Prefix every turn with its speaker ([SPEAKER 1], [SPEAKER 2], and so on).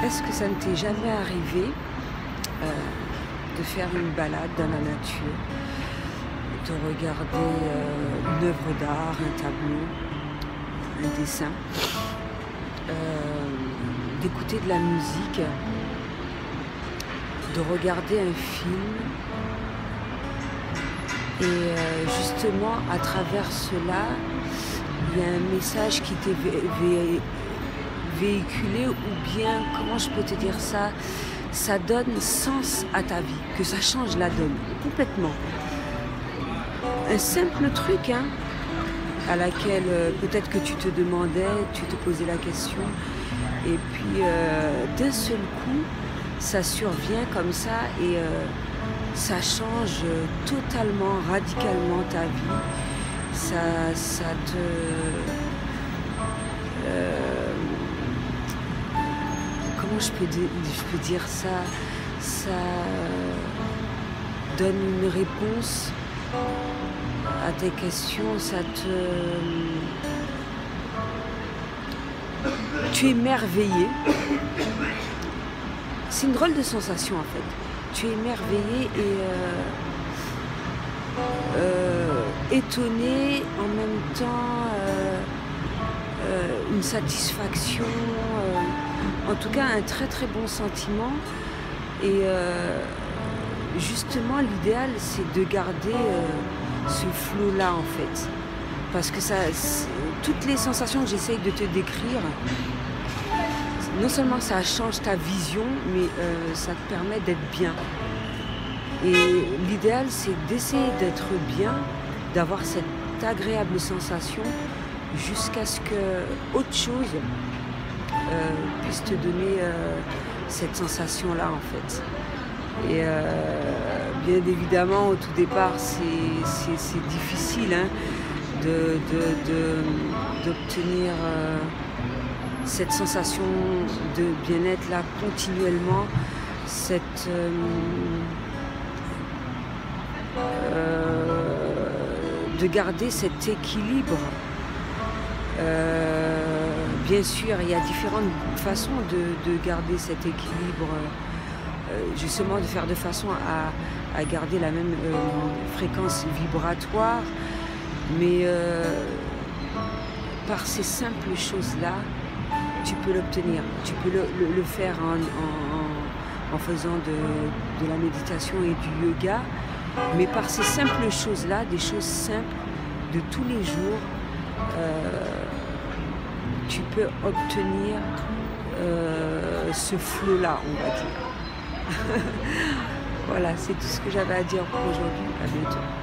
[SPEAKER 1] Est-ce que ça ne t'est jamais arrivé de faire une balade dans la nature, de regarder une œuvre d'art, un tableau, un dessin, d'écouter de la musique, de regarder un film et justement à travers cela, il y a un message qui t'est véhiculé ou bien, comment je peux te dire ça, ça donne sens à ta vie, que ça change la donne complètement. Un simple truc, hein, à laquelle peut-être que tu te demandais, tu te posais la question, et puis d'un seul coup, ça survient comme ça et ça change totalement, radicalement ta vie. Ça te... comment je peux dire ça? Ça donne une réponse à tes questions, ça te... Tu es émerveillé. C'est une drôle de sensation en fait. Tu es émerveillé et étonné, en même temps une satisfaction, en tout cas un très très bon sentiment. Et justement l'idéal c'est de garder ce flot là en fait, parce que ça, toutes les sensations que j'essaye de te décrire, non seulement ça change ta vision, mais ça te permet d'être bien. Et l'idéal, c'est d'essayer d'être bien, d'avoir cette agréable sensation jusqu'à ce que autre chose puisse te donner cette sensation-là, en fait. Et bien évidemment, au tout départ, c'est difficile hein, d'obtenir cette sensation de bien-être là continuellement, cette de garder cet équilibre. Bien sûr, il y a différentes façons de garder cet équilibre, justement de faire de façon à garder la même fréquence vibratoire, mais par ces simples choses-là, tu peux l'obtenir. Tu peux le faire en faisant de la méditation et du yoga, mais par ces simples choses-là, des choses simples de tous les jours, tu peux obtenir ce flot-là, on va dire. Voilà, c'est tout ce que j'avais à dire pour aujourd'hui. À bientôt.